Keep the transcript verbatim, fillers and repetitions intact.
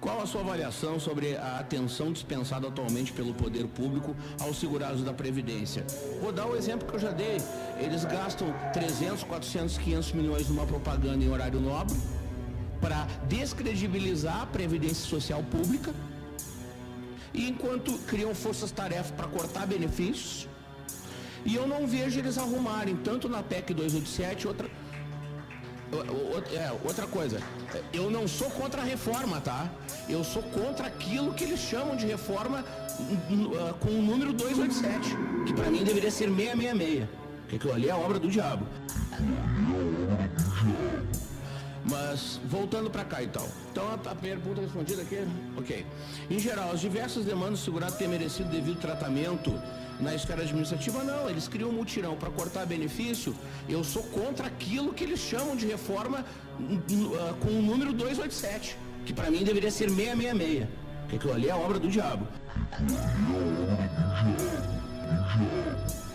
Qual a sua avaliação sobre a atenção dispensada atualmente pelo poder público aos segurados da Previdência? Vou dar o exemplo que eu já dei. Eles gastam trezentos, quatrocentos, quinhentos milhões numa propaganda em horário nobre para descredibilizar a Previdência Social Pública, e enquanto criam forças-tarefas para cortar benefícios, e eu não vejo eles arrumarem, tanto na P E C duzentos e oitenta e sete, outra... É, outra coisa, eu não sou contra a reforma, tá? Eu sou contra aquilo que eles chamam de reforma uh, com o número duzentos e oitenta e sete, que pra mim deveria ser seiscentos e sessenta e seis, que aquilo ali é a obra do diabo. Mas, voltando pra cá e tal. Então, a, a primeira pergunta respondida aqui, ok. Em geral, as diversas demandas do segurado têm merecido devido tratamento na esfera administrativa? Não, eles criam um mutirão para cortar benefício. Eu sou contra aquilo que eles chamam de reforma uh, com o número duzentos e oitenta e sete, que para mim deveria ser seiscentos e sessenta e seis, que aquilo ali é a obra do diabo.